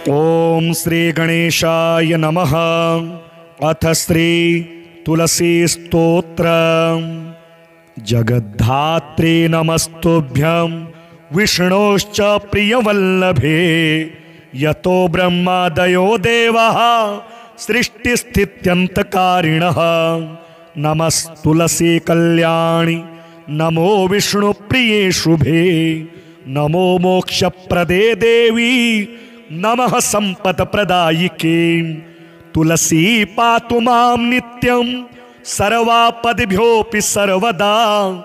ओम श्री गणेशाय नमः। अथ श्री तुलसी स्तोत्र। जगद्धात्रे नमस्तुभ्यं विष्णोश्च प्रियवल्लभे यतो ब्रह्मादयो देवाः सृष्टिस्थित्यन्तकारिणः। नमस्तुलसी कल्याणी नमो विष्णुप्रिये शुभे नमो मोक्षप्रदे देवी नमः सम्पत्प्रदायिके। तुलसी पातु मां नित्यं सर्वापदिभ्योऽपि सर्वदा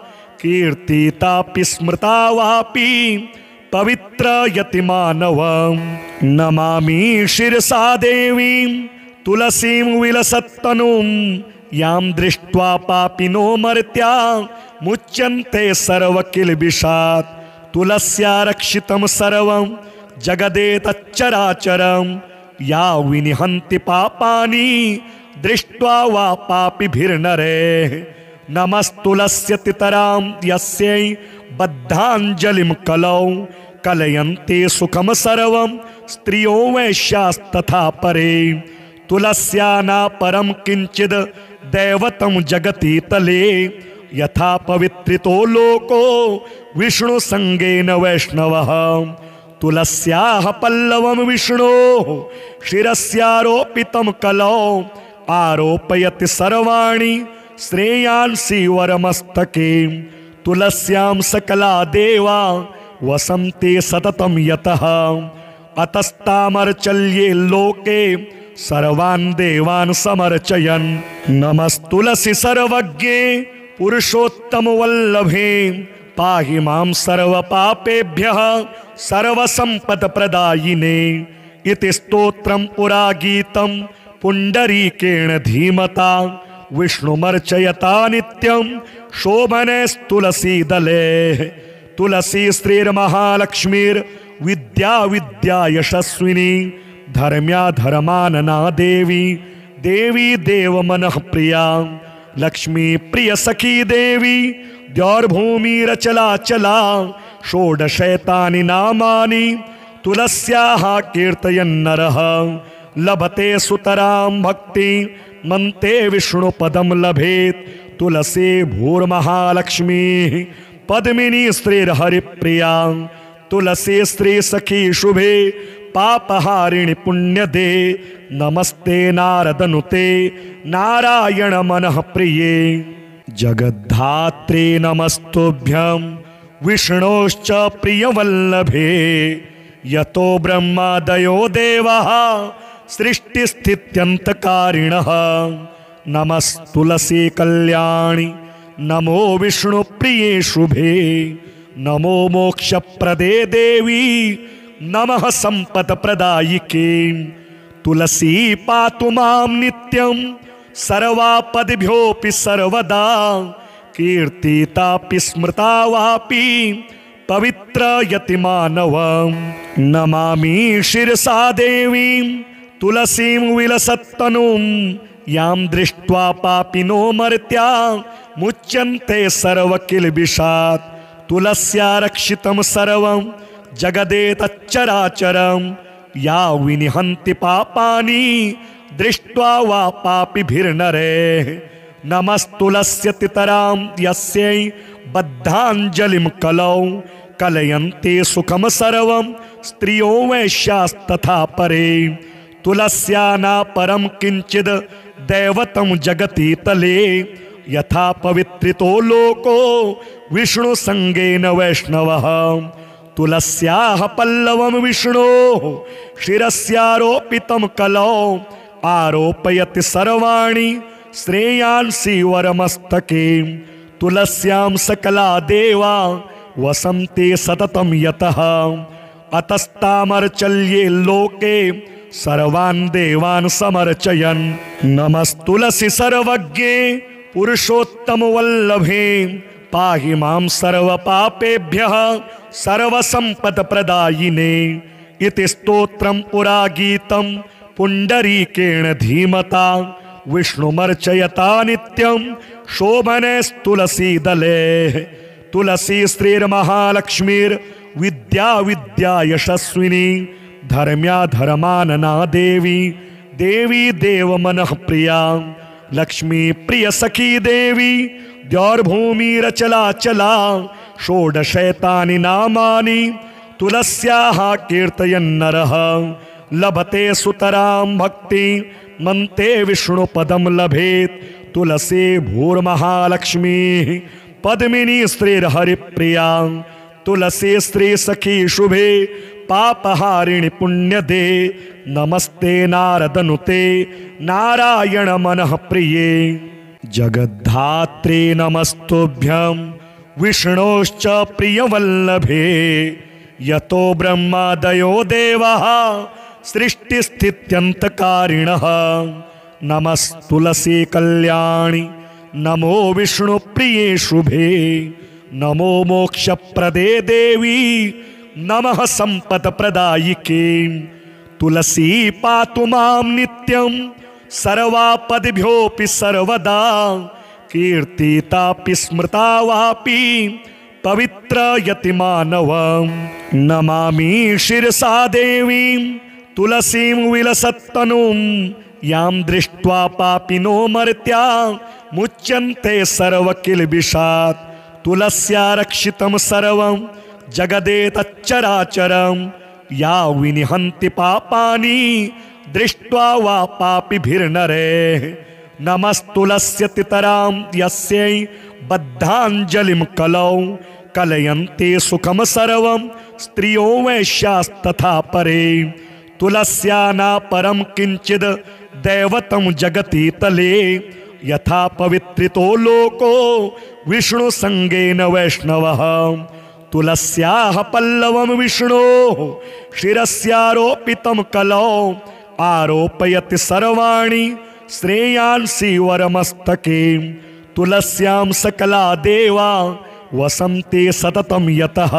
कीर्तितापि स्मृता वापि पवित्रयति मानवं। नमामि शिरसा देवीं तुलसीं विलसत्तनुं यां दृष्ट्वा पापिनो मर्त्या मुच्यन्ते सर्वकिल्बिषात्। तुलस्या रक्षितं सर्वं जगदेतच्चराचरं या विनिहन्ति पापानि दृष्ट्वा वा पापिभिर्नरे। नमस्तुलस्यतितरां यस्यै बद्धाञ्जलिं कलौ कलयन्ते सुखं सर्वं स्त्रियो वैश्यास्तथा परे। तुलस्या न परं किंचिद् दैवतं जगति तले यथा पवित्रितो लोको विष्णुसंगेन वैष्णवः। तुलस्याः पल्लवं विष्णोः शिरस्यारोपितं कलौ आरोपयति सर्वाणि श्रेयांसि वरमस्तके। तुलस्यां सकला देवा वसन्ते सततं यतः अतस्तामर्चल्ये लोके सर्वान् देवान् समर्चयन्। नमस्तुलसी सर्वज्ञे पुरुषोत्तम वल्लभे पाहि मां सर्वपापेभ्यः सर्वसम्पत्प्रदायिने। इति स्तोत्रं पुरा गीतं पुण्डरीकेण धीमता विष्णुमर्चयता नित्यं शोभनैस्तुलसीदले। तुलसी श्रीर्महालक्ष्मीर्विद्या विद्या यशस्विनी धर्म्या धर्मानना देवी देवी देवमनः प्रिया। लक्ष्मी प्रिय सखी देवी द्यौर्भूमिरचलाचला षोडशैतानि नामानि तुलस्याः कीर्तयन्नरः लभते सुतरां भक्ति मन्ते विष्णुपदं लभेत्। तुलसी भूर्महालक्ष्मीः पद्मिनी श्रीर्हरिप्रिया। तुलसी श्री सखी शुभे पापहारिणि पुण्यदे नमस्ते नारदनुते नारायण मनः प्रिये। जगद्धात्रे नमस्तुभ्यं विष्णोश्च प्रियवल्लभे यतो ब्रह्मादयो देवाः सृष्टिस्थित्यन्तकारिणः। नमस्तुलसी कल्याणी नमो विष्णुप्रिये शुभे नमो मोक्षप्रदे देवी नमः सम्पत्प्रदायिके। तुलसी पातु मां नित्यं सर्वापदिभ्योऽपि सर्वदा कीर्तितापि स्मृता वापि पवित्रयति मानवं। नमामि शिरसा देवीं तुलसीं विलसत्तनुं यां दृष्ट्वा पापिनो मर्त्या मुच्यन्ते सर्वकिल्बिषात्। तुलस्या रक्षितं सर्वं जगदेतच्चराचरं या विनिहन्ति पापानि दृष्ट्वा वा पापिभिर्नरे। नमस्तुलस्यतितरां यस्यै बद्धाञ्जलिं कलौ कलयन्ते सुखं सर्वं स्त्रियो वैश्यास्तथा परे। तुलस्या न परं किंचिद् दैवतं जगति तले यथा पवित्रितो लोको विष्णुसंगेन वैष्णवः। तुलस्याः पल्लवं विष्णोः शिरस्यारोपितं कलौ आरोपयति सर्वाणि श्रेयांसि वरमस्तके। तुलस्यां सकला देवा वसन्ते सततं यतः अतस्तामर्चल्ये लोके सर्वान् देवान् समर्चयन्। नमस्तुलसी सर्वज्ञे पुरुषोत्तम वल्लभे पाहि मां सर्वपापेभ्यः सर्वसम्पत्प्रदायिने। इति स्तोत्रं पुरा गीतं पुण्डरीकेण धीमता विष्णुमर्चयता नित्यं शोभनैस्तुलसीदले। तुलसी श्रीर्महालक्ष्मीर्विद्या विद्या यशस्विनी धर्म्या धर्मानना देवी देवी देव मनः प्रिया लक्ष्मी प्रिय सखी देवी द्यौर्भूमिरचला चला षोडशैतानि नामानि तुलस्याः कीर्तयन्नरः लभते सुतरां भक्ति मन्ते विष्णुपदं लभेत् तुलसी भूर्महालक्ष्मी पद्मिनी स्त्रीर्हरिप्रिया तुलसी स्त्री सखी शुभे पापहारिणि पुण्यदे नमस्ते नारदनुते नारायण मनः प्रिये जगद्धात्रे नमस्तुभ्यं विष्णोश्च प्रियवल्लभे यतो ब्रह्मादयो देवाः सृष्टिस्थित्यन्तकारिणः नमस्तुलसी कल्याणी नमो विष्णुप्रिये शुभे नमो मोक्षप्रदे देवी नमः सम्पत्प्रदायिके तुलसी पातु मां नित्यं सर्वापदिभ्योऽपि सर्वदा कीर्तितापि स्मृता वापि पवित्रयति मानवं नमामि शिरसा देवीं तुलसीं विलसत्तनुं यां दृष्ट्वा पापिनो मर्त्या मुच्यन्ते सर्वकिल्बिषात् तुलस्या रक्षितं सर्वं जगदेतच्चराचरं या विनिहन्ति पापानि दृष्ट्वा वा पापिभिर्नरे नमस्तुलस्यतितरां यस्यै बद्धाञ्जलिं कलौ कलयन्ते सुखं सर्वं स्त्रियो वैश्यास्तथा परे तुलस्या न परं किंचिद दैवतं जगति तले यथा पवित्रितो लोको विष्णु संगेन वैष्णवः तुलस्याः पल्लवं विष्णोः शिरस्यारोपितं कलौ आरोपयति सर्वाणि श्रेयांसि वरमस्तके तुलस्यां सकला देवा वसन्ते सततं यतः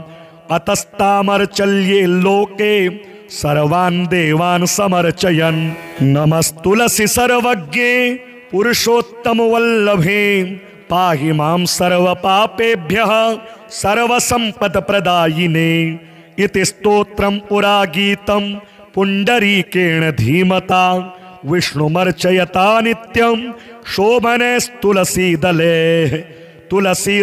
अतस्तामर्चल्ये लोके सर्वान् देवान् समर्चयन् नमस्तुलसी सर्वज्ञे पुरुषोत्तम वल्लभे पाहि मां सर्वपापेभ्यः सर्वसम्पत्प्रदायिने इति स्तोत्रं पुरा गीतं पुण्डरीकेण धीमता विष्णुमर्चयता नित्यं शोभनैस्तुलसीदले तुलसी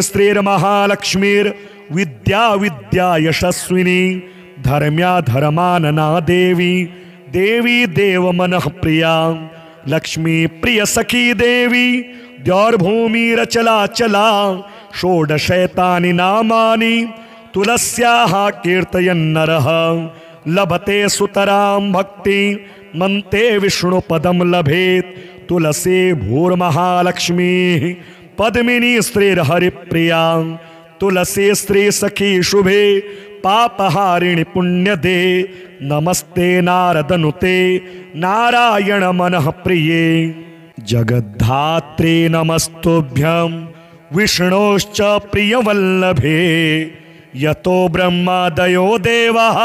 स्त्रीर्महालक्ष्मीर्विद्या विद्या यशस्विनी धर्म्या धर्मानना देवी देवी देव मनः प्रिया लक्ष्मी प्रिय सखी देवी द्यौर्भूमिरचला चला षोडशैतानि नामानि तुलस्याः कीर्तयन्नरः लभते सुतरां भक्ति मन्ते विष्णुपदं लभेत् तुलसी भूर्महालक्ष्मी पद्मिनी स्त्रीर्हरिप्रिया तुलसी स्त्री सखी शुभे पापहारिणि पुण्यदे नमस्ते नारदनुते नारायण मनः प्रिये जगद्धात्रे नमस्तुभ्यं विष्णोश्च प्रियवल्लभे यतो ब्रह्मादयो देवाः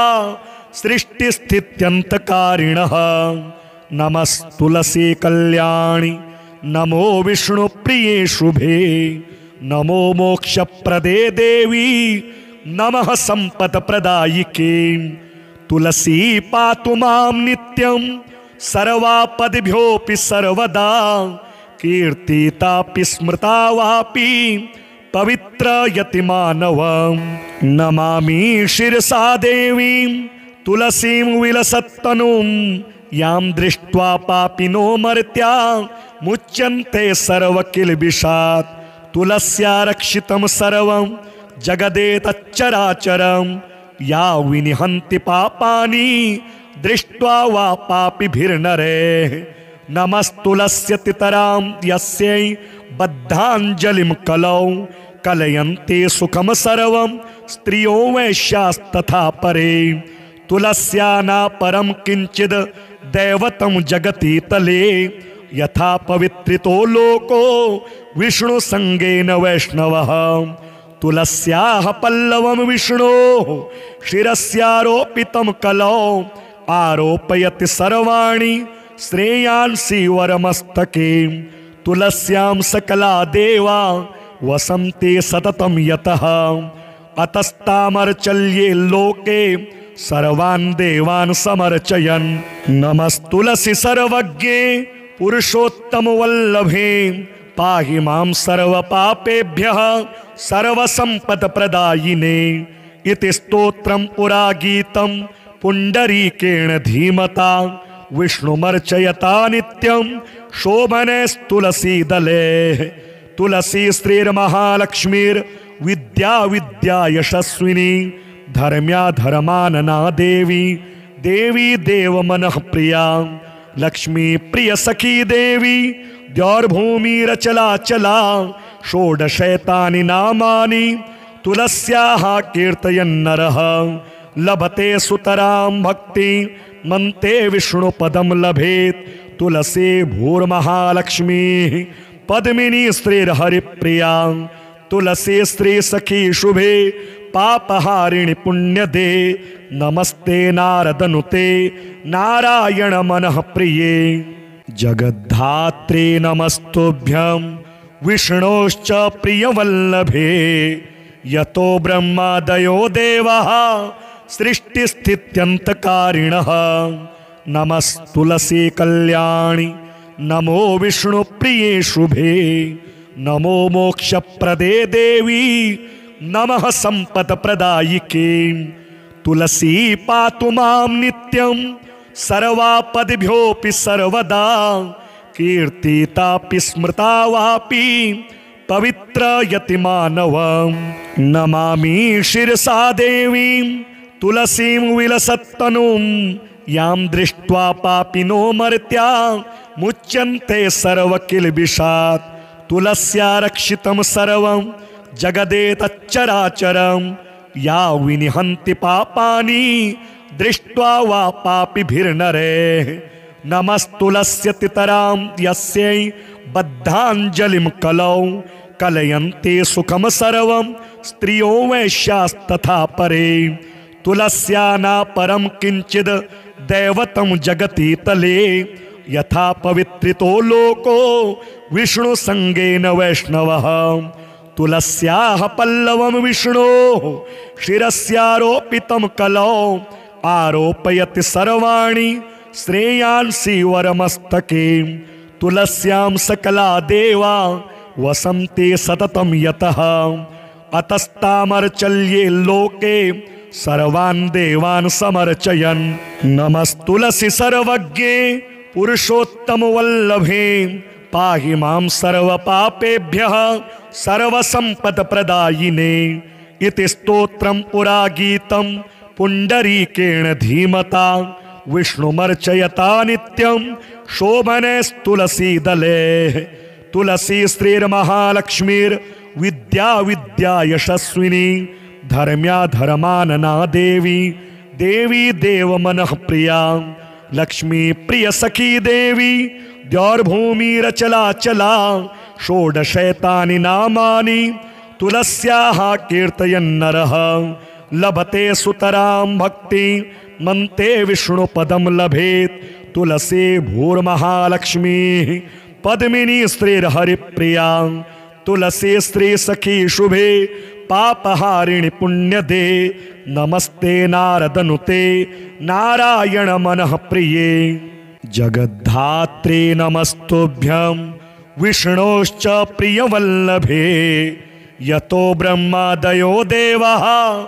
सृष्टिस्थित्यन्तकारिणः नमस्तुलसी कल्याणी नमो विष्णुप्रिये शुभे नमो मोक्षप्रदे देवी नमः सम्पत्प्रदायिके तुलसी पातु मां नित्यं सर्वापदिभ्योऽपि सर्वदा कीर्तितापि स्मृता वापि पवित्रयति मानवं नमामि शिरसा देवीं तुलसीं विलसत्तनुं यां दृष्ट्वा पापिनो मर्त्या मुच्यन्ते सर्वकिल्बिषात् तुलस्या रक्षितं सर्वं जगदेतच्चराचरं या विनिहन्ति पापानि दृष्ट्वा वा पापिभिर्नरे नमस्तुलस्यतितरां यस्यै बद्धाञ्जलिं कलौ कलयन्ते सुखं सर्वं स्त्रियो वैश्यास्तथा परे तुलस्या न परं किंचिद दैवतं जगति तले यथा पवित्रितो लोको विष्णु संगेन वैष्णवः तुलस्याः पल्लवं विष्णोः शिरस्यारोपितं कलौ आरोपयति सर्वाणि श्रेयांसि वरमस्तके तुलस्यां सकला देवा वसन्ते सततं यतः अतस्तामर्चल्ये लोके सर्वान् देवान् समर्चयन्। नमस्तुलसी सर्वज्ञे पुरुषोत्तम वल्लभे पाहि मां सर्वपापेभ्यः सर्वसम्पत्प्रदायिने। इति स्तोत्रं पुरा गीतं पुण्डरीकेण धीमता विष्णुमर्चयता नित्यं शोभनेस्तुलसीदले। तुलसी श्रीर्महालक्ष्मीर्विद्या विद्या यशस्विनी धर्म्या धर्मानना देवी देवी देव मनः प्रिया। लक्ष्मी प्रिय सखी देवी द्यौर्भूमिरचलाचला षोडशैतानि नामानि तुलस्याः कीर्तयन्नरः लभते सुतरां भक्ति मन्ते विष्णुपदं लभेत्। तुलसी भूर्महालक्ष्मी पद्मिनी श्रीर्हरिप्रिया। तुलसी श्री सखी शुभे पापहारिणि पुण्यदे नमस्ते नारदनुते नारायण मनः प्रिये। जगद्धात्रे नमस्तुभ्यं विष्णोश्च प्रियवल्लभे यतो ब्रह्मादयो देवाः सृष्टिस्थित्यन्तकारिणः। नमस्तुलसी कल्याणि नमो विष्णुप्रिये शुभे नमो मोक्षप्रदे देवी नमः सम्पत्प्रदायिके। तुलसी पातु मां नित्यं सर्वापदिभ्योऽपि सर्वदा कीर्तितापि स्मृता वापि पवित्र यतिमानवं। नमामि शिरसा देवीं तुलसीं विलसत्तनुं यां दृष्ट्वा पापिनो मर्त्या मुच्यन्ते सर्वकिल्बिषात्। तुलस्या रक्षितं सर्वं जगदेतच्चराचरं या विनिहन्ति पापानि दृष्ट्वा वा पापिभिर्नरे। नमस्तुलस्यतितरां यस्यै बद्धाञ्जलिं कलौ कलयन्ते सुखं सर्वं स्त्रियो वैश्यास्तथा परे। तुलस्या न परं किंचिद दैवतं जगति तले यथा पवित्रितो लोको विष्णु संगेन वैष्णवः। तुलस्याः पल्लवं विष्णोः शिरस्यारोपितं कलौ आरोपयति सर्वाणि श्रेयांसि वरमस्तके। तुलस्यां सकला देवा वसन्ते सततं यतः अतस्तामर्चल्ये लोके सर्वान् देवान् समर्चयन्। नमस्तुलसी सर्वज्ञे पुरुषोत्तम वल्लभे पाहि मां सर्वपापेभ्यः सर्वसम्पत्प्रदायिने। इति स्तोत्रं पुरा गीतं पुण्डरीकेण धीमता विष्णुमर्चयता नित्यं शोभनेस्तुलसीदले। तुलसी श्रीर्महालक्ष्मीर्विद्या विद्या यशस्विनी धर्म्या धर्मानना देवी देवी देव मनः प्रिया। लक्ष्मी प्रिय सखी देवी द्यौर्भूमिरचलाचला षोडशैतानि नामानि तुलस्याः कीर्तयन्नरः लभते सुतरां भक्ति मन्ते विष्णुपदं लभेत्। तुलसी भूर्महालक्ष्मी पद्मिनी श्रीर्हरिप्रिया। तुलसी श्री सखी शुभे पापहारिणि पुण्यदे नमस्ते नारदनुते नारायण मनः प्रिये। जगद्धात्रे नमस्तुभ्यं विष्णोश्च प्रियवल्लभे यतो ब्रह्मादयो देवाः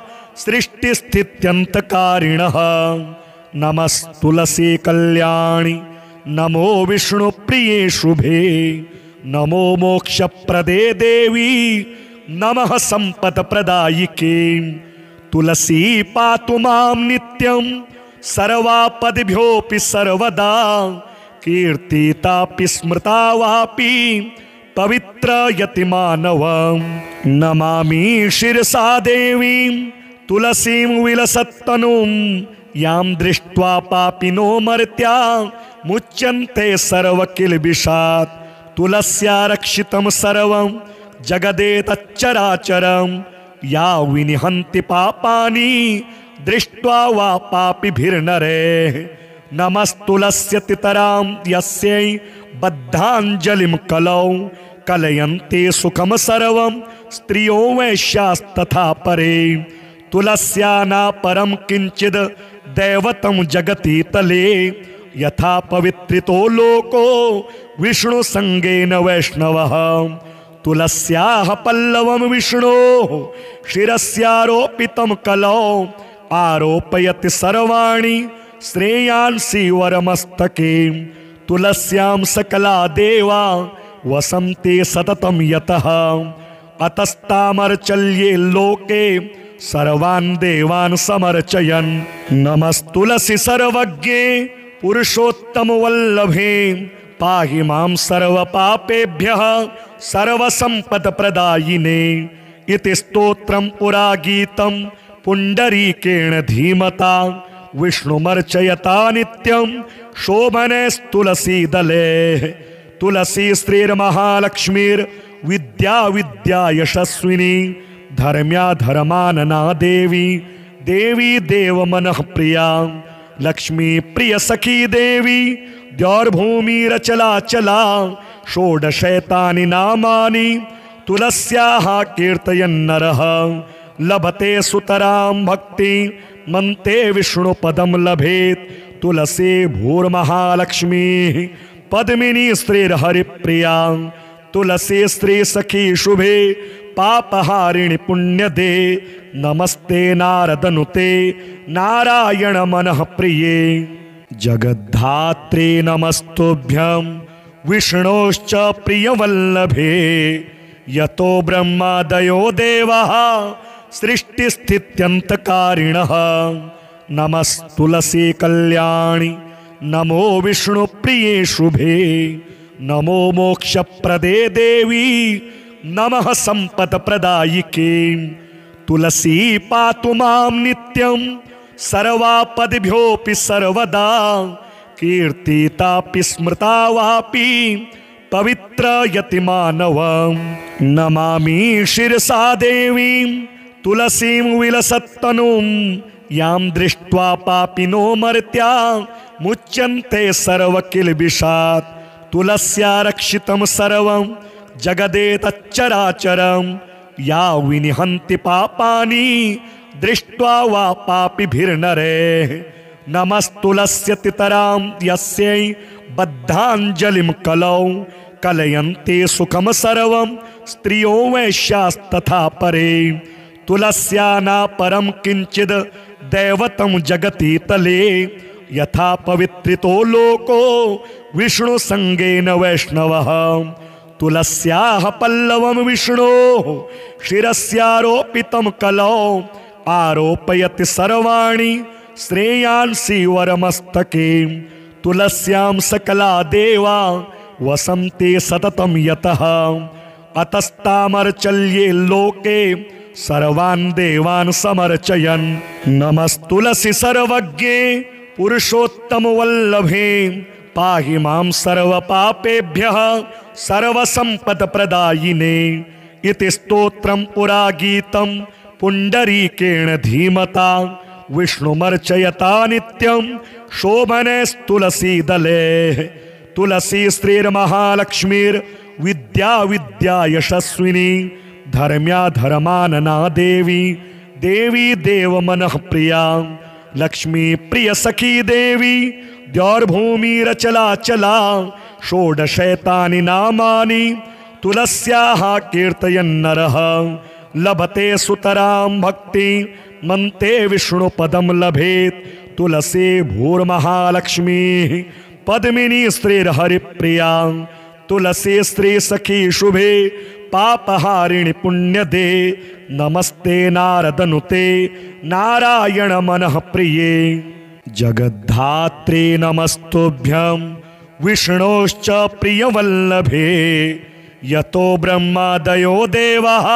सृष्टिस्थित्यन्तकारिणः। नमस्तुलसी कल्याणि नमो विष्णुप्रिये शुभे नमो मोक्षप्रदे देवी नमः सम्पत्प्रदायिके। तुलसी पातु मां नित्यं सर्वापदिभ्योऽपि सर्वदा कीर्तितापि स्मृता वापि पवित्र यतिमानवं। नमामि शिरसा देवीं तुलसीं विलसत्तनुं यां दृष्ट्वा पापिनो मर्त्या मुच्यन्ते सर्वकिल्बिषात्। तुलस्या रक्षितं सर्वं जगदेतच्चराचरं या विनिहन्ति पापानि दृष्ट्वा वा पापिभिर्नरे। नमस्तुलस्यतितरां यस्यै बद्धाञ्जलिं कलौ कलयन्ते सुखं सर्वं स्त्रियो वैश्यास्तथा परे तुलस्या न परम किंचिद दैवतम जगति तले यथा पवित्रितो लोको विष्णु संगेन वैष्णवः तुलस्याः पल्लवम विष्णो शिरस्यारोपितं कलौ आरोपयति सर्वाणि श्रेयांसि वरमस्तके तुलस्यां सकला देवा वसन्ते सततं यतः अतस्तामर्चल्ये लोके सर्वान् देवान् समर्चयन् नमस्तुलसी सर्वज्ञे पुरुषोत्तम वल्लभे पाहि मां सर्वपापेभ्यः सर्वसम्पत्प्रदायिने इति स्तोत्रं पुरा गीतं पुण्डरीकेण धीमता विष्णुमर्चयता नित्यं शोभनैस्तुलसीदले तुलसी श्रीर्महालक्ष्मीर्विद्या विद्या यशस्विनी धर्म्या धर्मानना देवी देवी देव मनः प्रिया लक्ष्मी प्रिय सखी देवी द्यौर्भूमिरचलाचला षोडशैतानि नामानि तुलस्याः कीर्तयन्नरः लभते सुतरां भक्ति मन्ते विष्णुपदं लभेत् तुलसी भूर्महालक्ष्मी पद्मिनी श्रीर्हरिप्रिया तुलसी श्री सखी शुभे पापहारिणि पुण्यदे नमस्ते नारदनुते नारायण मनः प्रिये जगद्धात्रे नमस्तुभ्यं विष्णोश्च प्रियवल्लभे यतो ब्रह्मादयो देवाः सृष्टिस्थित्यन्तकारिणः नमस्तुलसी कल्याणि नमो विष्णुप्रिये शुभे नमो मोक्षप्रदे देवी नमः सम्पत्प्रदायिके तुलसी पातु मां नित्यं सर्वापदिभ्योऽपि सर्वदा कीर्तितापि स्मृता वापि पवित्रयति मानवं नमामि शिरसा देवीं तुलसीं विलसत्तनुं यां दृष्ट्वा पापिनो मर्त्या मुच्यन्ते सर्वकिल्बिषात् तुलस्या रक्षितं सर्वं जगदेतच्चराचरं या विनिहन्ति पापानि दृष्ट्वा वा पापिभिर्नरे नमस्तुलस्यतितरां यस्यै बद्धाञ्जलिं कलौ कलयन्ते सुखं सर्वं स्त्रियो वैश्यास्तथा परे तुलस्या न परं किंचिद दैवतं जगति तले यथा पवित्रितो लोको विष्णु संगेन वैष्णवः तुलस्याः पल्लवं विष्णोः शिरस्यारोपितं कलौ आरोपयति सर्वाणि श्रेयांसि वरमस्तके तुलस्यां सकला देवा वसन्ते सततं यतः अतस्तामर्चल्ये लोके सर्वान् देवान् समर्चयन् नमस्तुलसी सर्वज्ञे पुरुषोत्तम वल्लभे पाहि मां सर्वपापेभ्यः सर्वसम्पत्प्रदायिने इति स्तोत्रं पुरा गीतं पुण्डरीकेण धीमता विष्णुमर्चयता नित्यं शोभनैस्तुलसीदले तुलसी श्रीर्महालक्ष्मीर्विद्या विद्या यशस्विनी धर्म्या धर्मानना देवी देवी देव मनः प्रिया लक्ष्मी प्रिय सखी देवी द्यौर्भूमिरचलाचला षोडशैतानि नामानि तुलस्याः कीर्तयन्नरः लभते सुतरां भक्ति मन्ते विष्णुपदं लभेत् तुलसी भूर्महालक्ष्मी पद्मिनी श्रीर्हरिप्रिया तुलसी श्री सखी शुभे पापहारिणि पुण्यदे नमस्ते नारदनुते नारायण मनः प्रिये जगद्धात्रे नमस्तुभ्यं विष्णोश्च प्रियवल्लभे यतो ब्रह्मादयो देवाः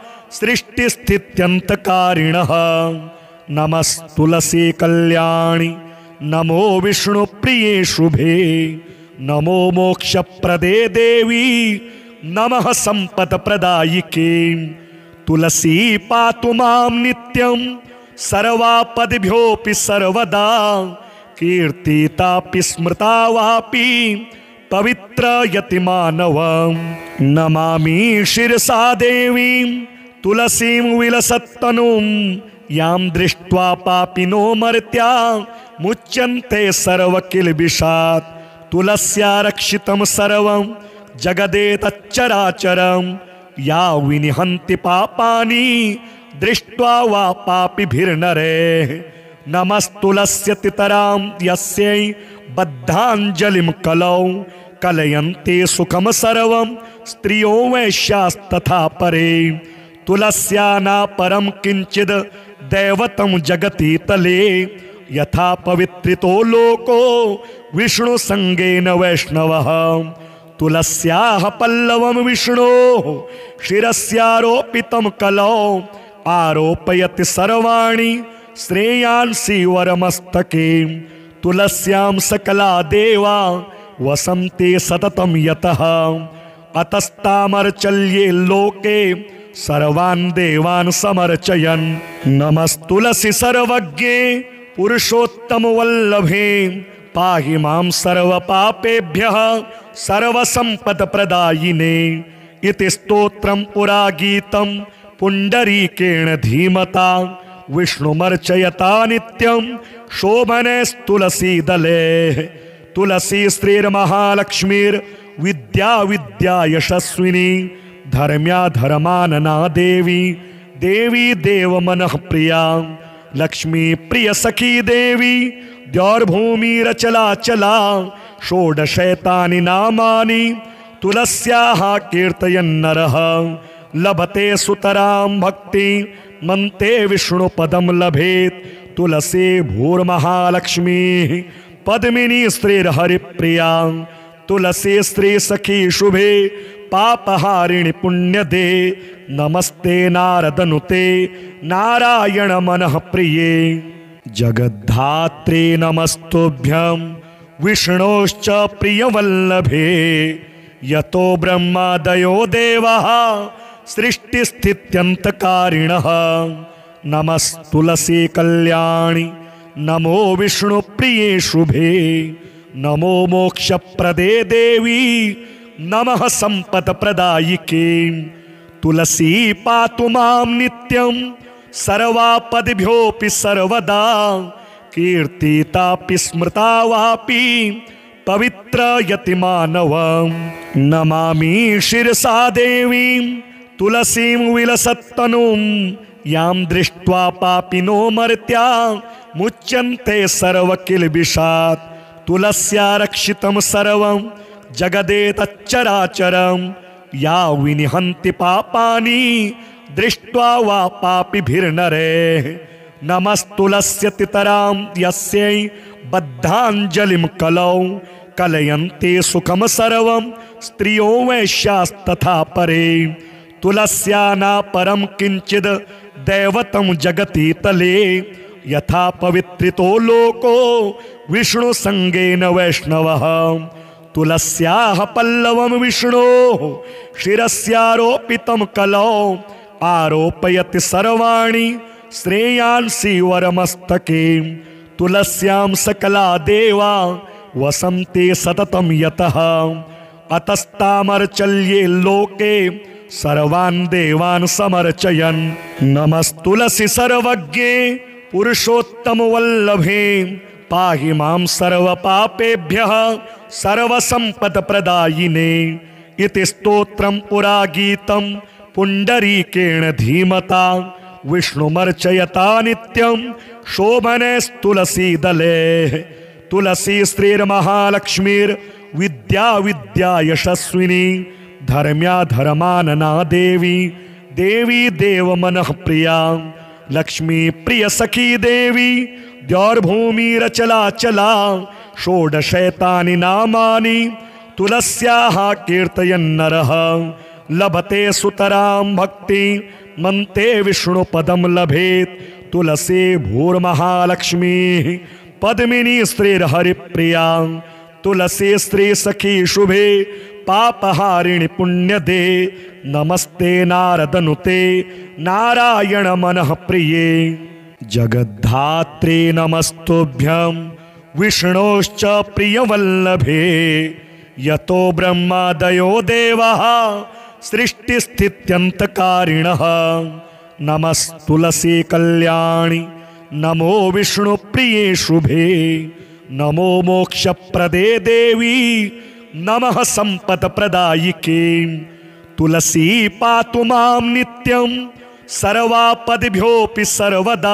सृष्टिस्थित्यन्तकारिणः नमस्तुलसी कल्याणि नमो विष्णुप्रिये शुभे नमो मोक्षप्रदे देवी नमः सम्पत्प्रदायिके तुलसी पातु मां नित्यं सर्वापदिभ्योऽपि सर्वदा कीर्तितापि स्मृता वापि पवित्र यति मानवं नमामि शिरसा देवीं तुलसीं विलसत्तनुं यां दृष्ट्वा पापिनो मर्त्या मुच्यन्ते सर्वकिल्बिषात् तुलस्या रक्षितं सर्वं जगदेतच्चराचरं या विनिहन्ति पापानि दृष्ट्वा वा पापिभिर्नरेः नमस्तुलस्यतितरां यस्यै बद्धाञ्जलिं कलौ कलयन्ते सुखं सर्वं स्त्रियो वैश्यास्तथा परे तुलस्या न परं किंचिद दैवतं जगति तले यथा पवित्रितो लोको विष्णु संगेन वैष्णवः तुलस्याः पल्लवं विष्णोः शिरस्यारोपितं कलौ आरोपयति सर्वाणि श्रेयांसि वरमस्तके तुलस्यां सकला देवा वसन्ते सततं यतः अतस्तामर्चल्ये लोके सर्वान् देवान् समर्चयन् नमस्तुलसी सर्वज्ञे पुरुषोत्तम वल्लभे पाहि मां सर्वपापेभ्यः सर्वसम्पत्प्रदायिने इति स्तोत्रं पुरा गीतं पुण्डरीकेण धीमता विष्णुमर्चयता नित्यं शोभनेस्तुलसीदले तुलसी श्रीर्महालक्ष्मीर्विद्या विद्या यशस्विनी धर्म्या धर्मानना देवी देवी देवमनः प्रिया लक्ष्मी प्रिय सखी देवी द्यौर्भूमिरचलाचला षोडशैतानि नामानि तुलस्याः कीर्तयन्नरः लभते सुतरां भक्ति मन्ते विष्णुपदं लभेत् तुलसी भूर्महालक्ष्मीः पद्मिनी स्त्रीर्हरिप्रिया तुलसी स्त्री सखी शुभे पापहारिणि पुण्यदे नमस्ते नारदनुते नारायण मनः प्रिये जगद्धात्रे नमस्तुभ्यं विष्णोश्च प्रियवल्लभे यतो ब्रह्मादयो देवाः सृष्टिस्थित्यन्तकारिणः नमस्तुलसी कल्याणि नमो विष्णुप्रिये शुभे नमो मोक्षप्रदे देवी नमः सम्पत्प्रदायिके तुलसी पातु मां नित्यं सर्वापदिभ्योऽपि सर्वदा कीर्तितापि स्मृता वापि पवित्र यति मानवं नमामि शिरसा देवीं तुलसीं विलसत्तनुं यां दृष्ट्वा पापिनो मर्त्या मुच्यन्ते सर्वकिल्बिषात् तुलस्या रक्षितं सर्वं जगदेतच्चराचरं या विनिहन्ति पापानि दृष्ट्वा वा पापिभिर्नरेः नमस्तुलस्यतितरां यस्यै बद्धाञ्जलिं कलौ कलयन्ते सुखं सर्वं स्त्रियो वैश्यास्तथा परे तुलस्या न परं किंचिद दैवतं जगति तले यथा पवित्रितो लोको विष्णु संगेन वैष्णवः तुलस्याः पल्लवं विष्णोः शिरस्यारोपितं कलौ आरोपयति सर्वाणि श्रेयांसि वरमस्तके तुलस्यां सकला देवा वसन्ते सततं यतः अतस्तामर्चल्ये लोके सर्वान् देवान् समर्चयन् नमस्तुलसी सर्वज्ञे पुरुषोत्तम वल्लभे पाहि मां सर्वपापेभ्यः सर्वसम्पत्प्रदायिने इति स्तोत्रं पुरा गीतं पुण्डरीकेण धीमता विष्णुमर्चयता नित्यं शोभनेस्तुलसीदले तुलसी श्रीर्महालक्ष्मीर्विद्या विद्या यशस्विनी धर्म्या धर्मानना देवी देवी देवमनः प्रिया लक्ष्मी प्रिय सखी देवी द्यौर्भूमिरचलाचला षोडशैतानि नामानि तुलस्याः कीर्तयन्नरः लभते सुतरां भक्ति मन्ते विष्णुपदं लभेत् तुलसी भूर्महालक्ष्मीः पद्मिनी स्त्रीर्हरिप्रिया तुलसी स्त्री सखी शुभे पापहारिणि पुण्यदे नमस्ते नारदनुते नारायण मनः प्रिये जगद्धात्रे नमस्तुभ्यं विष्णोश्च प्रियवल्लभे यतो ब्रह्मादयो देवः सृष्टिस्थित्यन्तकारिणः। नमस्तुलसी कल्याणी नमो विष्णुप्रिये शुभे नमो मोक्षप्रदे देवी नमः सम्पत्प्रदायिके। तुलसी पातु मां नित्यं सर्वापदिभ्योऽपि सर्वदा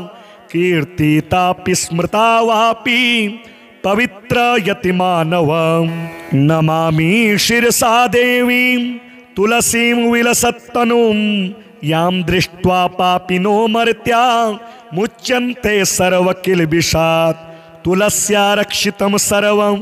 कीर्तितापि स्मृता वापि पवित्रयति मानवं। नमामि शिरसा देवीं तुलसीं विलसत्तनुं यां दृष्ट्वा पापिनो मर्त्या मुच्यन्ते सर्वकिल्बिषात्। तुलस्या रक्षितं सर्वं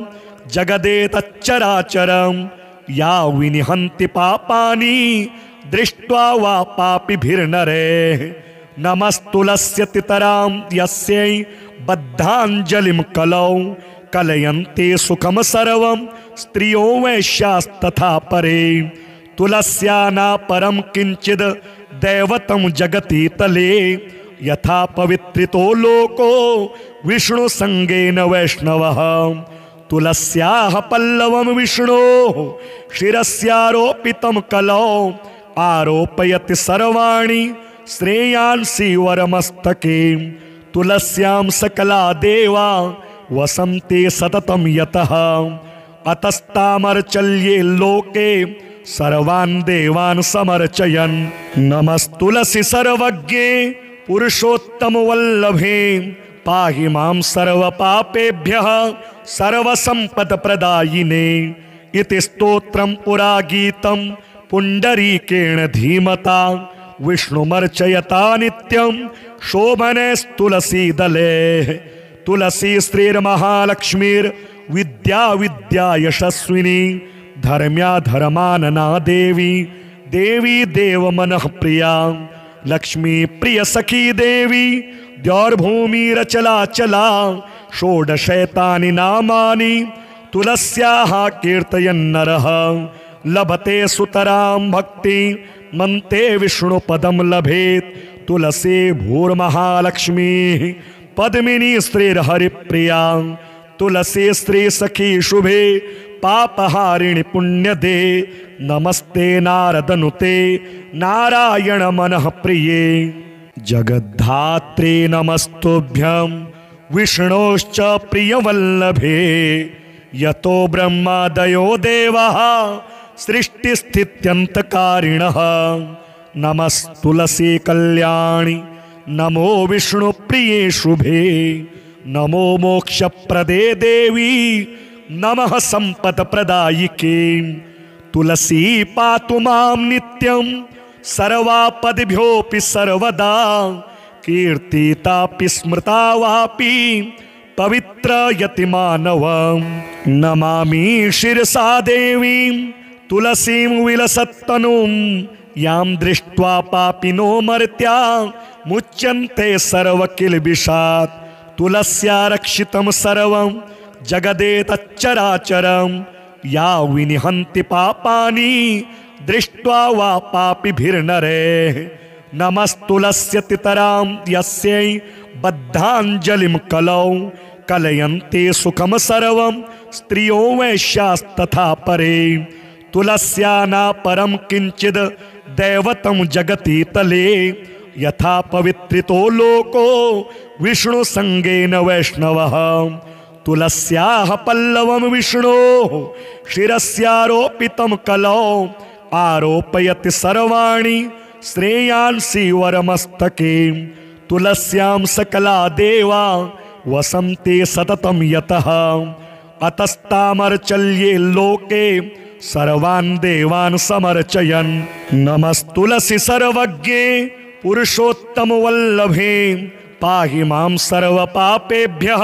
जगदेतच्चराचरं या विनिहन्ति पापानि दृष्ट्वा वा पापिभिर्नरेः। नमस्तुलस्यतितरां यस्यै बद्धाञ्जलिं कलौ कलयन्ते सुखं सर्वं स्त्रियो वैश्यास्तथा परे। तुलस्या न परं किंचिद दैवतं जगति तले यथा पवित्रितो लोको विष्णु संगेन वैष्णवः। तुलस्याः पल्लवं विष्णोः शिरस्यारोपितं कलौ आरोपयति सर्वाणि श्रेयांसि वरमस्तके। तुलस्यां सकला देवा वसन्ते सततं यतः अतस्तामर्चल्ये लोके सर्वान् देवान् समर्चयन्। नमस्तुलसी सर्वज्ञे पुरुषोत्तम वल्लभे पाहि मां सर्वपापेभ्यः सर्वसम्पत्प्रदायिने। इति स्तोत्रं पुरा गीतं पुण्डरीकेण धीमता विष्णुमर्चयता नित्यं शोभनैस्तुलसीदले। तुलसी श्रीर्महालक्ष्मीर्विद्या विद्या यशस्विनी धर्म्या धर्मानना देवी देवी देवमनः प्रिया। लक्ष्मी प्रिय सखी देवी द्यौर्भूमिरचलाचला षोडशैतानि नामानि तुलस्याः कीर्तयन्नरः लभते सुतरां भक्ति मन्ते विष्णुपदं लभेत्। तुलसी भूर्महालक्ष्मीः पद्मिनी स्त्रीर्हरिप्रिया। तुलसी स्त्री सखी शुभे पापहारिणि पुण्यदे। नमस्ते नारदनुते नारायण मनः प्रिये। जगद्धात्रे नमस्तुभ्यं विष्णोश्च प्रियवल्लभे यतो ब्रह्मादयो देवः सृष्टिस्थित्यन्तकारिणः। नमस्तुलसी कल्याणी नमो विष्णुप्रिये शुभे नमो मोक्षप्रदे देवी नमः सम्पत्प्रदायिके। तुलसी पातु मां नित्यं सर्वापदिभ्योऽपि सर्वदा कीर्तितापि स्मृता वापि पवित्रयति मानवं। नमामि शिरसा देवीं तुलसीं विलसत्तनुं यां दृष्ट्वा पापिनो मर्त्या मुच्यन्ते सर्वकिल्बिषात्। तुलस्या रक्षितं सर्वं जगदेतच्चराचरं या विनिहन्ति पापानि दृष्ट्वा वा पापिभिर्नरेः। नमस्तुलस्यतितरां यस्यै बद्धाञ्जलिं कलौ कलयन्ते सुखं सर्वं स्त्रियो वैश्यास्तथा परे। तुलस्या न परं किंचिद दैवतं जगति तले यथा पवित्रितो लोको विष्णु संगेन वैष्णवः। तुलस्याः पल्लवं विष्णोः शिरस्यारोपितं कलौ आरोपयति सर्वाणि श्रेयांसि वरमस्तके। तुलस्यां सकला देवा वसन्ते सततं यतः अतस्तामर्चल्ये लोके सर्वान् देवान् समर्चयन्। नमस्तुलसी सर्वज्ञे पुरुषोत्तम वल्लभे पाहि मां सर्वपापेभ्यः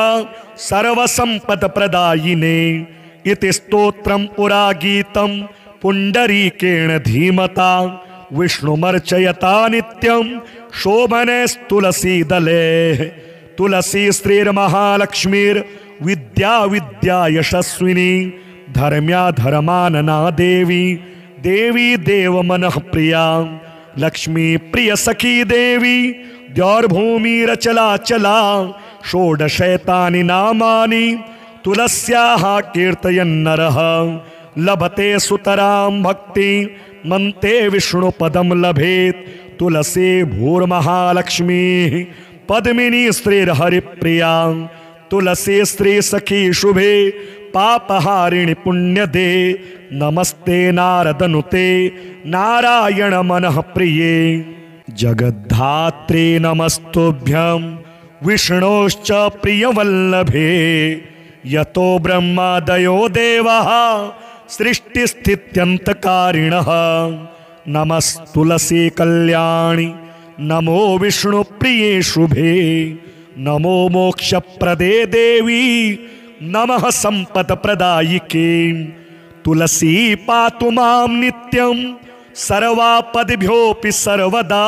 सर्वसम्पत्प्रदायिने। इति स्तोत्रं पुरा गीतं पुण्डरीकेण धीमता विष्णुमर्चयता नित्यं शोभनैस्तुलसीदले। तुलसी श्रीर्महालक्ष्मीर्विद्या विद्या यशस्विनी धर्म्या धर्मानना देवी देवी देवमनः प्रिया। लक्ष्मी प्रिय सखी देवी द्यौर्भूमिरचलाचला षोडशैतानि नामानि तुलस्याः कीर्तयन्नरः लभते सुतरां भक्ति मन्ते विष्णुपदं लभेत्। तुलसी भूर्महालक्ष्मी पद्मिनी स्त्रीर्हरिप्रिया। तुलसी स्त्री सखी शुभे पापहारिणि पुण्यदे। नमस्ते नारदनुते नारायण मनः प्रिये। जगद्धात्रे नमस्तुभ्यं विष्णोश्च प्रियवल्लभे। यतो ब्रह्मादयो देवाः सृष्टिस्थित्यन्तकारिणः। नमस्तुलसी कल्याणी नमो विष्णु प्रिये शुभे। नमो मोक्षप्रदे देवी नमः सम्पत्प्रदायिके। तुलसी पातु मां नित्यं सर्वापदिभ्योऽपि सर्वदा।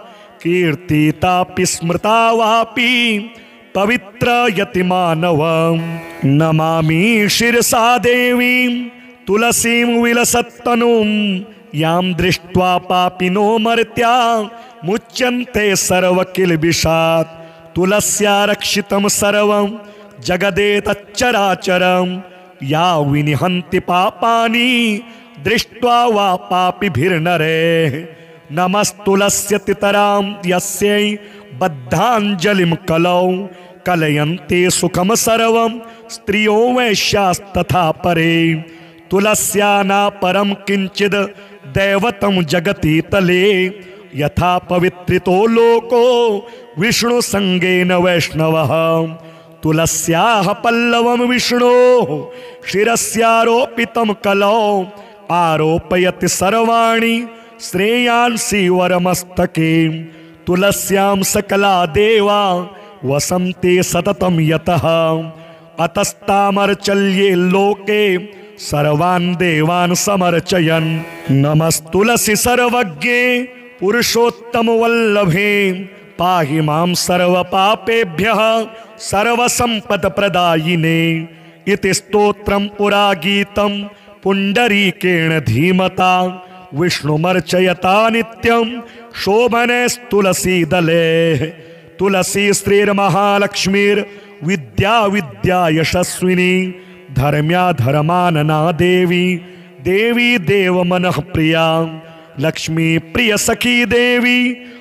कीर्तितापि स्मृता वापि पवित्र यतिमानवं। नमामि शिरसा देवीं तुलसीं विलसत्तनुं। यां दृष्ट्वा पापिनो मर्त्या मुच्यन्ते सर्वकिल्बिषात्। तुलस्या रक्षितं सर्वं जगदेतच्चराचरं। या विनिहन्ति पापानि दृष्ट्वा वा पापिभिर्नरे। नमस्तुलस्यतितरां यस्यै बद्धाञ्जलिं कलौ। कलयन्ते सुखं सर्वं स्त्रियो वैश्यास्तथा परे। तुलस्या न परं किंचिद दैवतं जगति तले। यथा पवित्रितो लोको विष्णु संगेन वैष्णवः। तुलस्याः पल्लवं विष्णोः शिरस्यारोपितं कलौ। आरोपयति सर्वाणि श्रेयांसि वरमस्तके। तुलस्यां सकला देवा वसन्ते सततं यतः। अतस्तामर्चल्ये लोके सर्वान् देवान् समर्चयन्। नमस्तुलसी सर्वज्ञे पुरुषोत्तम वल्लभे। पाहि मां सर्वपापेभ्यः सर्वसम्पत्प्रदायिने। इति स्तोत्रं पुरा गीतं पुण्डरीकेण धीमता। विष्णुमर्चयता नित्यं शोभनेस्तुलसीदले। तुलसी स्त्रीर्महालक्ष्मीर्विद्या विद्या यशस्विनी। धर्म्या धर्मानना देवी देवी देव मनः प्रिया। लक्ष्मी प्रिय सखी देवी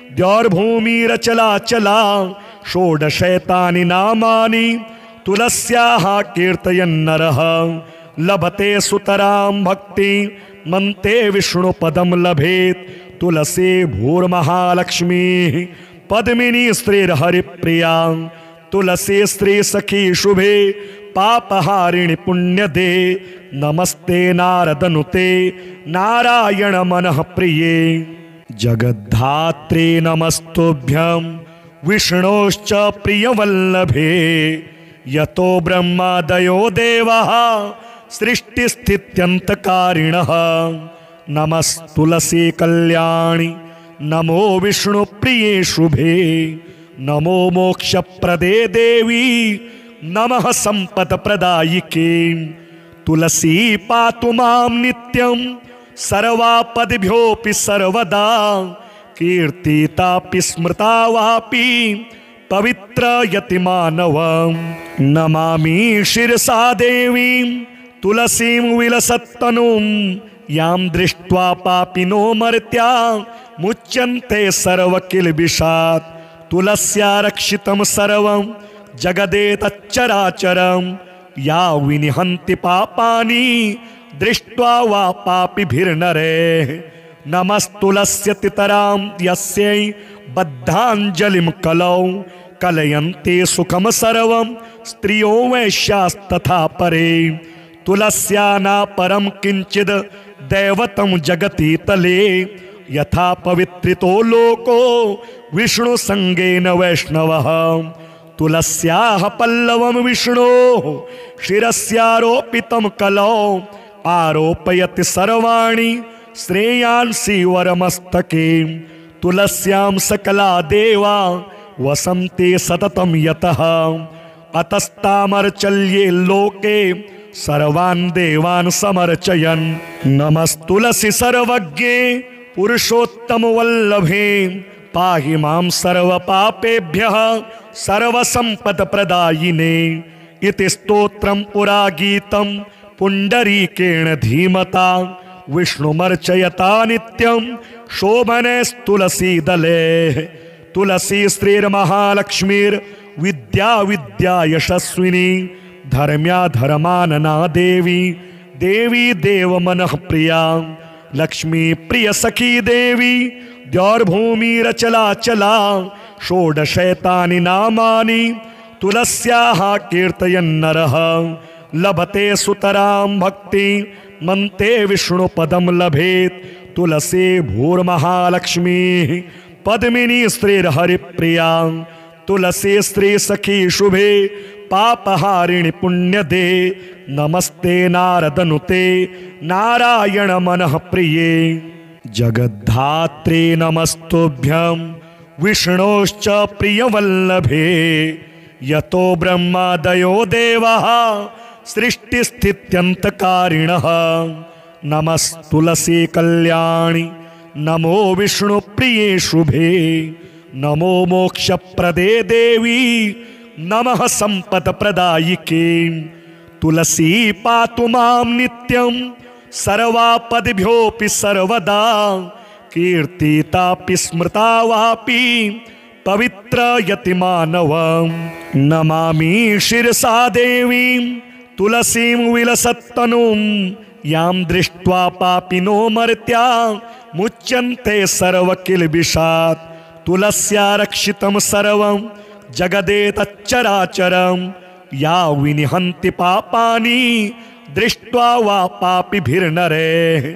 द्यौर्भूमिरचलाचला। षोडशैतानि नामानि तुलस्याः कीर्तयन्नरः। लभते सुतरां भक्ति मन्ते विष्णुपदं लभेत्। तुलसी भूर्महालक्ष्मी पद्मिनी स्त्रीर्हरिप्रिया। तुलसी स्त्री सखी शुभे पापहारिणि पुण्यदे। नमस्ते नारदनुते नारायण मनः प्रिये। जगद्धात्रे नमस्तुभ्यं विष्णोश्च प्रियवल्लभे। यतो ब्रह्मादयो देवाः सृष्टिस्थित्यन्तकारिणः। नमस्तुलसी कल्याणी नमो विष्णु प्रिये शुभे। नमो मोक्षप्रदे देवी नमः सम्पत्प्रदायिके। तुलसी पातु मां नित्यं सर्वापदिभ्योऽपि सर्वदा। कीर्तितापि स्मृता वापि पवित्र यतिमानवं। नमामि शिरसा देवीं तुलसीं विलसत्तनुं। यां दृष्ट्वा पापिनो मर्त्या मुच्यन्ते सर्वकिल्बिषात्। तुलस्या रक्षितं सर्वं जगदेतच्चराचरं। या विनिहन्ति पापानि दृष्ट्वा वा पापिभिर्नरे। नमस्तुलस्यतितरां यस्यै बद्धाञ्जलिं कलौ। कलयन्ते सुखं सर्वं स्त्रियो वैश्यास्तथा परे। तुलस्या न परं किंचिद दैवतं जगति तले। यथा पवित्रितो लोको विष्णु संगेन वैष्णवः। तुलस्याः पल्लवं विष्णोः शिरस्यारोपितं कलौ। आरोपयति सर्वाणि श्रेयांसि वरमस्तके। तुलस्यां सकला देवा वसन्ते सततं यतः। अतस्तामर्चल्ये लोके सर्वान् देवान् समर्चयन्। नमस्तुलसी सर्वज्ञे पुरुषोत्तम वल्लभे। पाहि मां सर्वपापेभ्यः सर्वसम्पत्प्रदायिने। इति स्तोत्रं पुरा गीतं पुंडरीकेण धीमता विष्णुमर्चयता नित्यं शोभनस्तुलसीदले। तुलसी श्रीर्महालक्ष्मीर् विद्या विद्या यशस्विनी धर्म्या धर्मानना देवी देवी देव मनः प्रिया लक्ष्मी प्रिय सखी देवी द्यौर्भूमिरचला चला षोडशैतानि नामानि तुलस्याः कीर्तयन्नरः लभते सुतरां भक्ति मन्ते विष्णुपदं लभेत्। तुलसी भूर्महालक्ष्मी पद्मिनी श्रीर्हरिप्रिया तुलसी स्त्री सखी शुभे पापहारिणि पुण्यदे नमस्ते नारदनुते नारायण मनः प्रिये। जगद्धात्रे नमस्तुभ्यं विष्णोश्च प्रियवल्लभे यतो ब्रह्मादयो देवाः सृष्टिस्थित्यन्तकारिणः। नमस्तुलसी कल्याणी नमो विष्णु प्रिये शुभे नमो मोक्षप्रदे देवी नमः संपत्प्रदायिके। तुलसी पातु मां नित्यं सर्वापदिभ्योऽपि सर्वदा कीर्तितापि स्मृता वापि पवित्रयति मानवं। नमामि शिरसा देवीं तुलसीं विलसत्तनुं यां दृष्ट्वा पापिनो मर्त्या मुच्यन्ते सर्वकिल्बिषात्। तुलस्या रक्षितं सर्वं जगदेतच्चराचरं या विनिहन्ति पापानि दृष्ट्वा वा पापिभिर्नरे।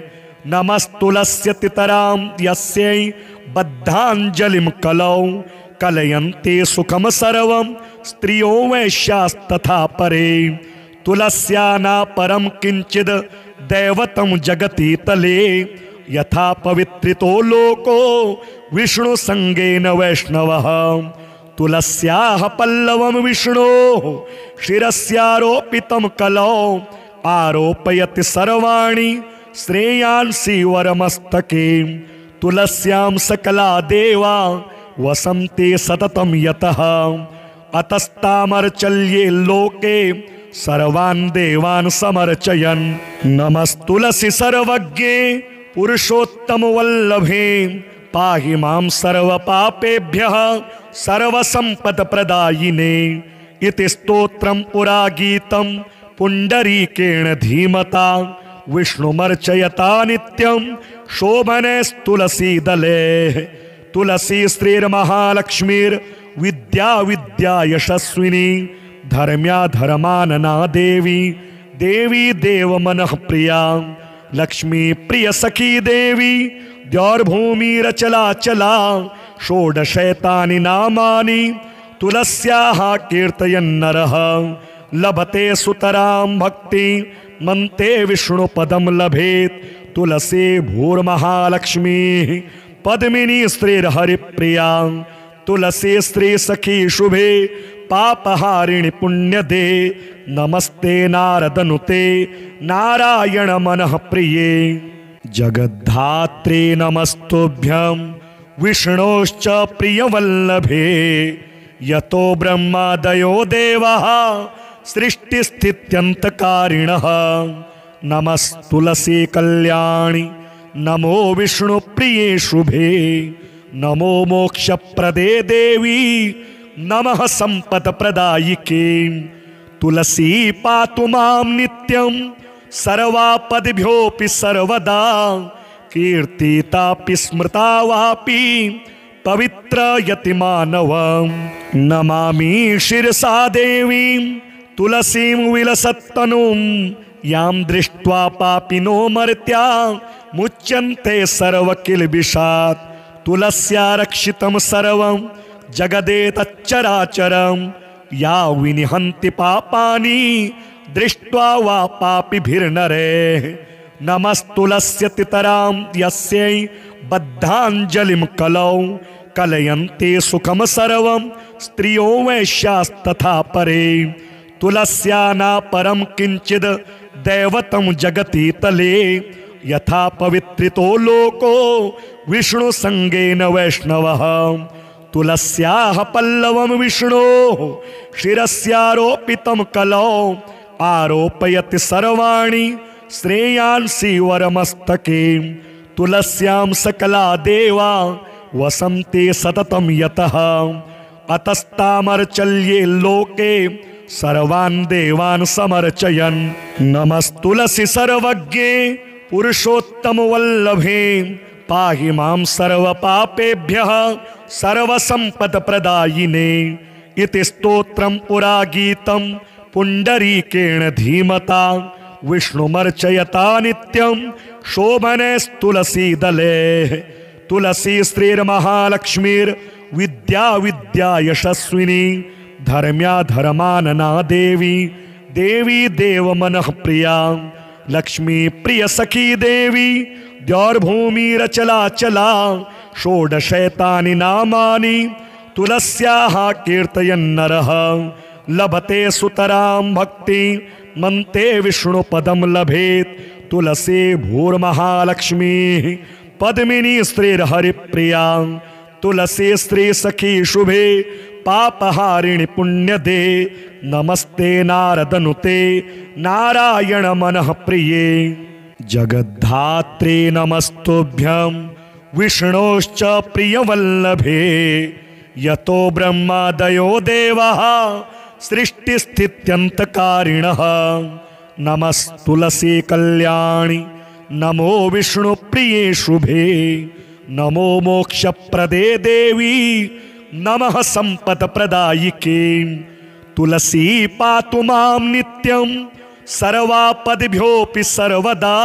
नमस्तुलस्यतितरां यस्यै बद्धाञ्जलिं कलौ कलयन्ते सुखं सर्वं स्त्रियो वैश्यास्तथा परे। तुलस्या न परं किंचिद दैवतं जगति तले यथा पवित्रितो लोको विष्णु संगेन वैष्णवः। तुलस्याः पल्लवं विष्णोः शिरस्यारोपितं कलौ आरोपयति सर्वाणि श्रेयांसि वरमस्तके। तुलस्यां सकला देवा वसन्ते सततं यतः अतस्तामर्चल्ये लोके सर्वान् देवान् समर्चयन्। नमस्तुलसी सर्वज्ञे पुरुषोत्तम वल्लभे पाहि मां सर्वपापेभ्यः सर्वसम्पत्प्रदायिने। इति स्तोत्रं पुरा गीतं पुंडरीकेण धीमता विष्णुमर्चयता नित्यं शोभनस्तुलसीदले। तुलसी श्रीर्महालक्ष्मीर् विद्या विद्या यशस्विनी धर्म्या धर्मानना देवी देवी देव मनः प्रिया लक्ष्मी प्रिय सखी देवी द्यौर्भूमिरचला चला षोडशैतानि नामानि तुलस्याः कीर्तयन्नरः लभते सुतरां भक्ति मन्ते विष्णुपदं लभेत्। तुलसी भूर्महालक्ष्मी पद्मिनी श्रीर्हरिप्रिया तुलसी स्त्री सखी शुभे पापहारिणि पुण्यदे नमस्ते नारदनुते नारायण मनः प्रिये। जगद्धात्रे नमस्तुभ्यं विष्णोश्च प्रियवल्लभे यतो ब्रह्मादयो देवाः सृष्टिस्थित्यन्तकारिणः। नमस्तुलसी कल्याणी नमो विष्णु प्रिये शुभे नमो मोक्षप्रदे देवी नमः संपत्प्रदायिके। तुलसी पातु मां नित्यं सर्वापदिभ्योऽपि सर्वदा कीर्तितापि स्मृता वापि पवित्रयति मानवं। नमामि शिरसा देवीं तुलसीं विलसत्तनुं यां दृष्ट्वा पापिनो मर्त्या मुच्यन्ते सर्वकिल्बिषात्। तुलस्या रक्षितं सर्वं जगदेतच्चराचरं या विनिहन्ति पापानि दृष्ट्वा वा पापिभिर्नरे। नमस्तुलस्यतितरां यस्यै बद्धाञ्जलिं कलौ कलयन्ते सुखं सर्वं स्त्रियो वैश्यास्तथा परे। तुलस्या न परं किंचिद दैवतं जगति तले यथा पवित्रितो लोको विष्णु संगेन वैष्णवः। तुलस्याः पल्लवं विष्णोः शिरस्यारोपितं कलौ आरोपयति सर्वाणि श्रेयांसि वरमस्तके। तुलस्यां सकला देवा वसन्ते सततं यतः अतस्तामर्चल्ये लोके सर्वान् देवान् समर्चयन्। नमस्तुलसी सर्वज्ञे पुरुषोत्तम वल्लभे पाहि मां सर्वपापेभ्यः सर्वसम्पत्प्रदायिने। इति स्तोत्रं पुरा गीतं पुण्डरीकेण धीमता विष्णुमर्चयता नित्यं शोभनस्तुलसीदले। तुलसी श्रीर्महालक्ष्मीर्विद्या विद्या यशस्विनी धर्म्या धर्मानना देवी देवी देव मनः प्रिया। लक्ष्मी प्रिय सखी देवी द्यौर्भूमिरचलाचला षोडशैतानि नामानि तुलस्याः कीर्तयन्नरः लभते सुतरां भक्ति मन्ते विष्णुपदं लभेत्। तुलसी भूर्महालक्ष्मी पद्मिनी श्रीर्हरिप्रिया। तुलसी श्री सखी शुभे पापहारिणि पुण्यदे नमस्ते नारदनुते नारायण मनः प्रिये। जगद्धात्रे नमस्तुभ्यं विष्णोश्च प्रियवल्लभे यतो ब्रह्मादयो देवाः सृष्टिस्थित्यन्तकारिणः। नमस्तुलसी कल्याणि नमो विष्णुप्रिये शुभे नमो मोक्षप्रदे देवी नमः सम्पत्प्रदायिके। तुलसी पातु मां नित्यं सर्वापदिभ्योऽपि सर्वदा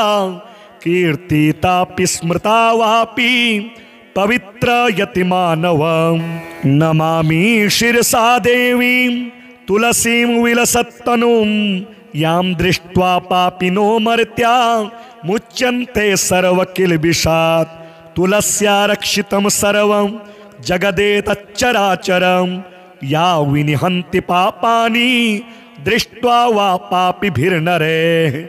कीर्तितापि स्मृता वापि पवित्र यतिमानवं। नमामि शिरसा देवीं तुलसीं विलसत्तनुं यां दृष्ट्वा पापिनो मर्त्या मुच्यन्ते सर्वकिल्बिषात्। तुलस्या रक्षितं सर्वं जगदेतच्चराचरं या विनिहन्ति पापानि दृष्ट्वा वा पापिभिर्नरे।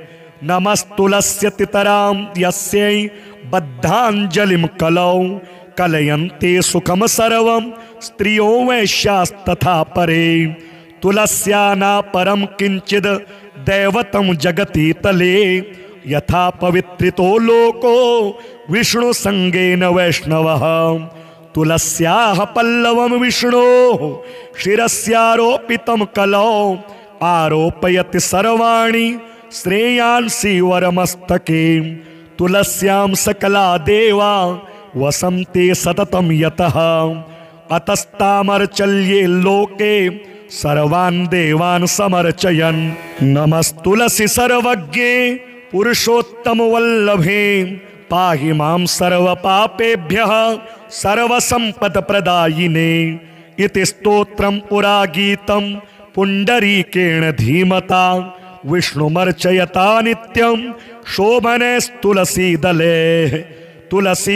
नमस्तुलस्यतितरां यस्यै बद्धाञ्जलिं कलौ कलयन्ते सुखं सर्वं स्त्रियो वैश्यास्तथा परे। तुलस्या न परं किंचिद दैवतं जगति तले यथा पवित्रितो लोको विष्णु संगेन वैष्णवः। तुलस्याः पल्लवं विष्णोः शिरस्यारोपितं कलौ आरोपयति सर्वाणि श्रेयांसि वरमस्तके। तुलस्यां सकला देवा वसन्ते सततं यतः अतस्तामर्चल्ये लोके सर्वान् देवान् समर्चयन्। नमस्तुलसी सर्वज्ञे पुरुषोत्तम वल्लभे पाहि मां सर्वपापेभ्यः सर्वसम्पत्प्रदायिने। इति स्तोत्रं पुरा गीतं पुण्डरीकेण धीमता विष्णुमर्चयता नित्यं शोभनस्तुलसीदले। तुलसी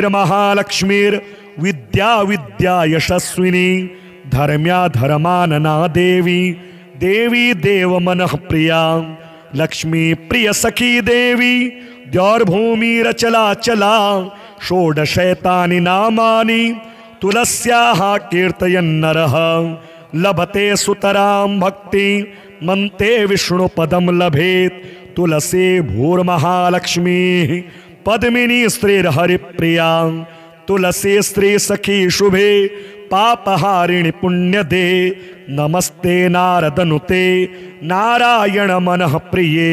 श्रीर्महालक्ष्मीर्विद्या विद्या यशस्विनी धर्म्या धर्मानना देवी देवी देव मनः प्रिया। लक्ष्मी प्रिय सखी देवी द्यौर्भूमिरचलाचला षोडशैतानि नामानि तुलस्याः कीर्तयन्नरः लभते सुतरां भक्ति मन्ते विष्णुपदं लभेत्। तुलसी भूर्महालक्ष्मी पद्मिनी श्रीर्हरिप्रिया। तुलसी श्री सखी शुभे पापहारिणि पुण्यदे नमस्ते नारदनुते नारायण मनः प्रिये।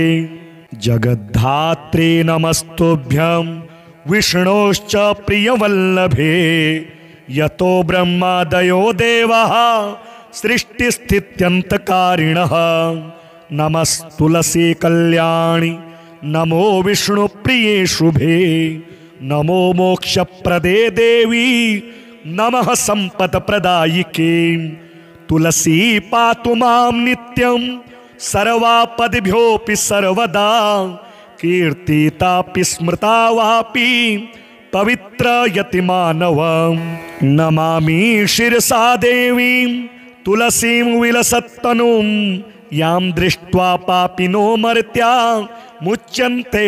जगद्धात्रे नमस्तुभ्यं विष्णोश्च प्रियवल्लभे यतो ब्रह्मादयो देवाः सृष्टिस्थित्यन्तकारिणः। नमस्तुलसी कल्याणि नमो विष्णुप्रिये शुभे नमो मोक्षप्रदे देवी नमः सम्पत्प्रदायिके। तुलसी पातु मां नित्यं सर्वापदिभ्योऽपि सर्वदा कीर्तितापि स्मृता वापि पवित्र यतिमानवं। नमामि शिरसा देवीं तुलसीं विलसत्तनुं यां दृष्ट्वा पापिनो मर्त्या मुच्यन्ते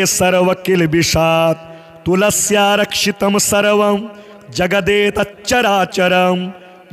सर्वकिल्बिषात्। तुलस्या रक्षितं सर्वं जगदेतच्चराचरं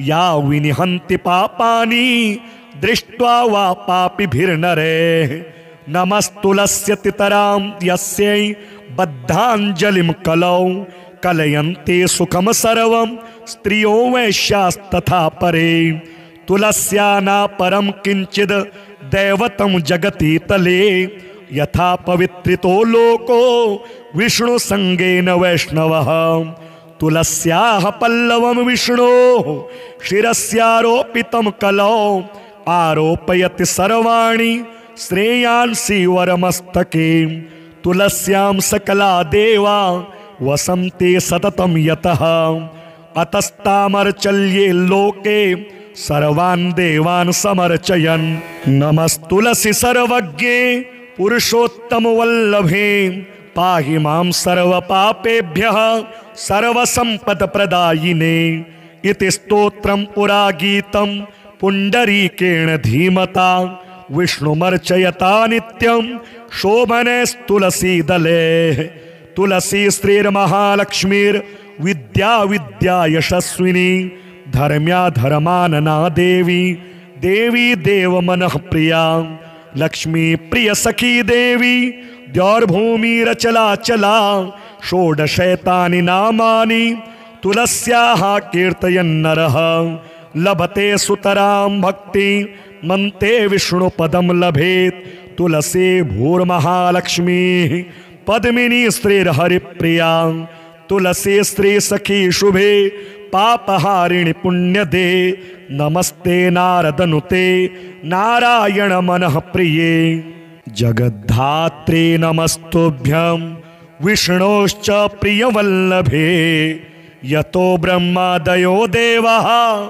या विनिहन्ति पापानि दृष्ट्वा वा पापिभिर्नरे नमस्तुलस्यतितरां यस्यै बद्धाञ्जलिं कलौ कलयन्ते सुखम सर्वं स्त्रियो वैश्यास्तथा परे तुलस्या न परम किंचिद दैवतं जगति तले यथा पवित्रितो लोको विष्णु संगेन वैष्णवः तुलस्याः पल्लवं विष्णोः शिरस्यारोपितं कलौ आरोपयति सर्वाणि श्रेयांसि वरमस्तके तुलस्यां सकला देवा वसन्ते सततं यतः अतस्तामर्चल्ये लोके सर्वान् देवान् समर्चयन् नमस्तुलसी सर्वज्ञे पुरुषोत्तम वल्लभे पाहि मां सर्वपापेभ्यः सर्वसम्पत्प्रदायिने इति स्तोत्रं पुरा गीतं पुण्डरीकेण धीमता विष्णुमर्चयता नित्यं शोभनेस्तुलसीदले तुलसी श्रीर्महालक्ष्मीर्विद्या विद्या यशस्विनी धर्म्या धर्मानना देवी देवी देव मनः प्रिया लक्ष्मी प्रिय सखी देवी द्यौर्भूमिरचलाचला षोडशैतानि नामानि तुलस्याः कीर्तयन्नरः लभते सुतरां भक्ति मन्ते विष्णुपदं लभेत् तुलसी भूर्महालक्ष्मी पद्मिनी श्रीर्हरिप्रिया तुलसी श्री सखी शुभे पापहारिणि पुण्यदे नमस्ते नारदनुते नारायण मनः प्रिये जगद्धात्रे नमस्तुभ्यं विष्णोश्च प्रियवल्लभे यतो ब्रह्मादयो देवाः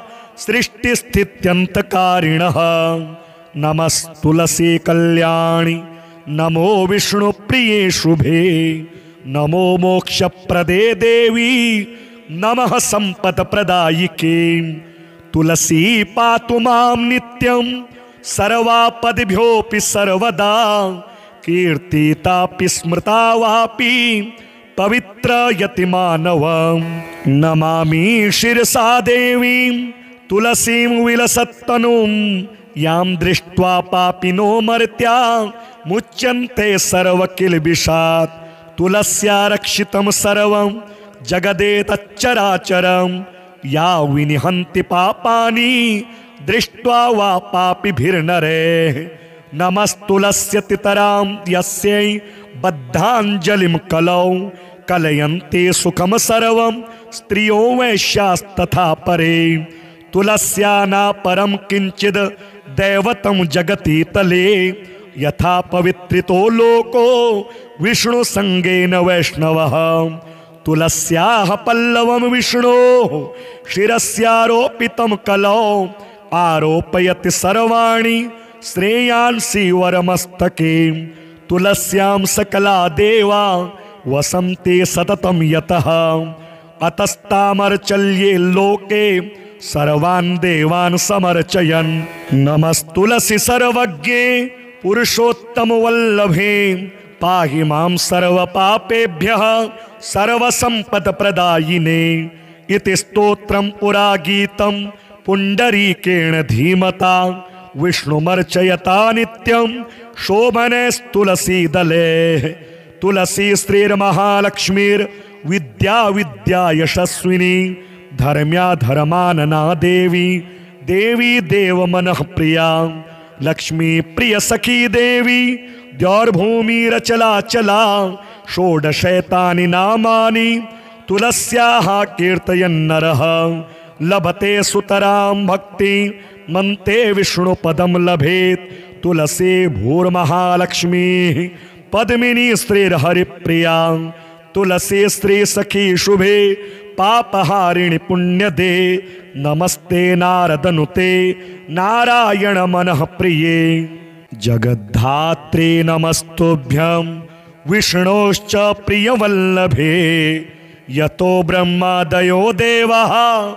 सृष्टिस्थित्यन्तकारिणः नमस्तुलसी कल्याणि नमो विष्णुप्रिये शुभे नमो मोक्षप्रदे देवी नमः सम्पत्प्रदायिके तुलसी पातु मां नित्यं सर्वापदिभ्योऽपि सर्वदा कीर्तितापि स्मृता वापि पवित्रयति मानवं नमामि शिरसा देवीं तुलसीं विलसत्तनुं यां दृष्ट्वा पापिनो मर्त्या मुच्यन्ते सर्वकिल्बिषात् तुलस्या रक्षितं सर्वं जगदेतच्चराचरं या विनिहन्ति पापानि दृष्ट्वा वा पापिभिर्नरे नमस्तुलस्यतितरां यस्यै बद्धाञ्जलिं कलौ कलयन्ते सुखम सर्वं स्त्रियो वैश्यास्तथा परे तुलस्या न परम किंचिद दैवतं जगति तले यथा पवित्रितो लोको विष्णु संगेन वैष्णवः तुलस्याः पल्लवं विष्णोः शिरस्यारोपितं कलौ आरोपयति सर्वाणि श्रेयांसि वरमस्तके तुलस्यां सकला देवा वसन्ते सततं यतः अतस्तामर्चल्ये लोके सर्वान् देवान् समर्चयन् नमस्तुलसी सर्वज्ञे पुरुषोत्तम वल्लभे पाहि मां सर्वपापेभ्यः सर्वसम्पत्प्रदायिने इति स्तोत्रं पुरा गीतं पुण्डरीकेण धीमता विष्णुमर्चयता नित्यं शोभनेस्तुलसीदले तुलसी श्रीर्महालक्ष्मीर्विद्या विद्या यशस्विनी धर्म्या धर्मानना देवी देवी देव मनः प्रिया लक्ष्मी प्रिय सखी देवी द्यौर्भूमिरचलाचला षोडशैतानि नामानि तुलस्याः कीर्तयन्नरः लभते सुतरां भक्ति मन्ते विष्णुपदं लभेत् तुलसी भूर्महालक्ष्मी पद्मिनी श्रीर्हरिप्रिया तुलसी श्री सखी शुभे पापहारिणि पुण्यदे नमस्ते नारदनुते नारायण मनः प्रिये जगद्धात्रे नमस्तुभ्यं विष्णोश्च प्रियवल्लभे यतो ब्रह्मादयो देवाः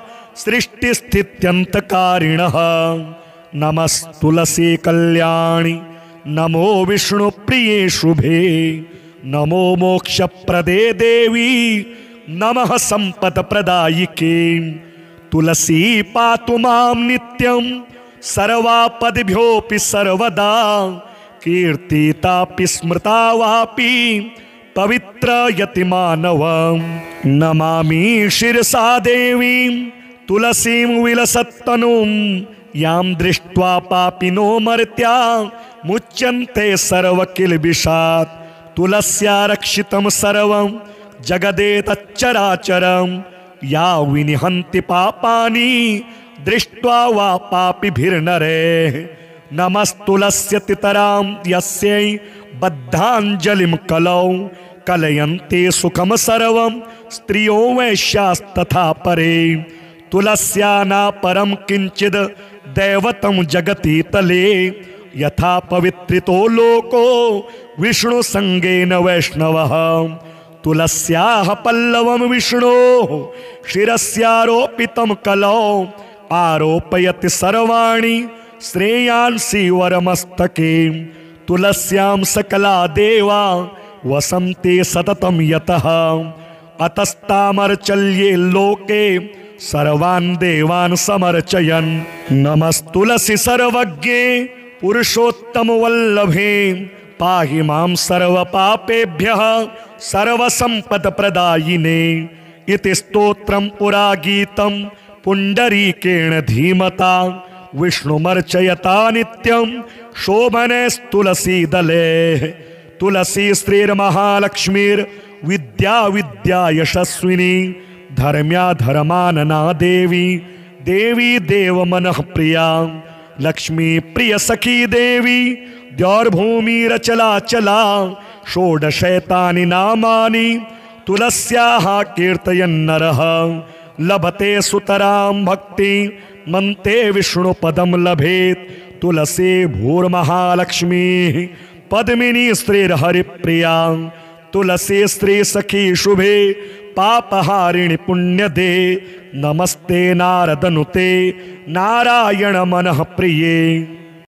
सृष्टिस्थित्यन्तकारिणः नमस्तुलसी कल्याणि नमो विष्णुप्रिये शुभे नमो मोक्षप्रदे देवी नमः सम्पत्प्रदायिके तुलसी पातु मां नित्यं सर्वापदिभ्योऽपि सर्वदा कीर्तितापि स्मृता वापि पवित्रयति मानवं नमामि शिरसा देवीं तुलसीं विलसत्तनुं यां दृष्ट्वा पापिनो मर्त्या मुच्यन्ते सर्वकिल्बिषात् तुलस्या रक्षितं सर्वं जगदेतच्चराचरं या विनिहन्ति पापानि दृष्ट्वा वा पापिभिर्नरेः नमस्तुलस्यतितरां यस्यै बद्धाञ्जलिं कलौ कलयन्ते सुखं सर्वं स्त्रियो वैश्यास्तथा परे तुलस्या न परं किंचिद दैवतं जगति तले यथा पवित्रितो लोको विष्णु संगेन वैष्णवः तुलस्याः पल्लवं विष्णोः शिरस्यारोपितं कलौ आरोपयति सर्वाणि श्रेयांसि वरमस्तके तुलस्यां सकला देवा वसन्ते सततं यतः अतस्तामर्चल्ये लोके सर्वान् देवान् समर्चयन् नमस्तुलसी सर्वज्ञे पुरुषोत्तम वल्लभे पाहि मां सर्वपापेभ्यः सर्वसम्पत्प्रदायिने इति स्तोत्रं पुरा गीतं पुण्डरीकेण धीमता विष्णुमर्चयता नित्यं शोभनेस्तुलसीदले तुलसी श्रीर्महालक्ष्मीर्विद्या विद्या यशस्विनी धर्म्या धर्मानना देवी देवी देव मनः प्रिया लक्ष्मी प्रिय सखी देवी द्यौर्भूमिरचलाचला षोडशैतानि नामानि तुलस्याः कीर्तयन्नरः लभते सुतरां भक्ति मन्ते विष्णुपदं लभेत् तुलसी भूर्महालक्ष्मीः पद्मिनी स्त्रीर्हरिप्रिया तुलसी स्त्री सखी शुभे पापहारिणि पुण्यदे नमस्ते नारदनुते नारायण मनः प्रिये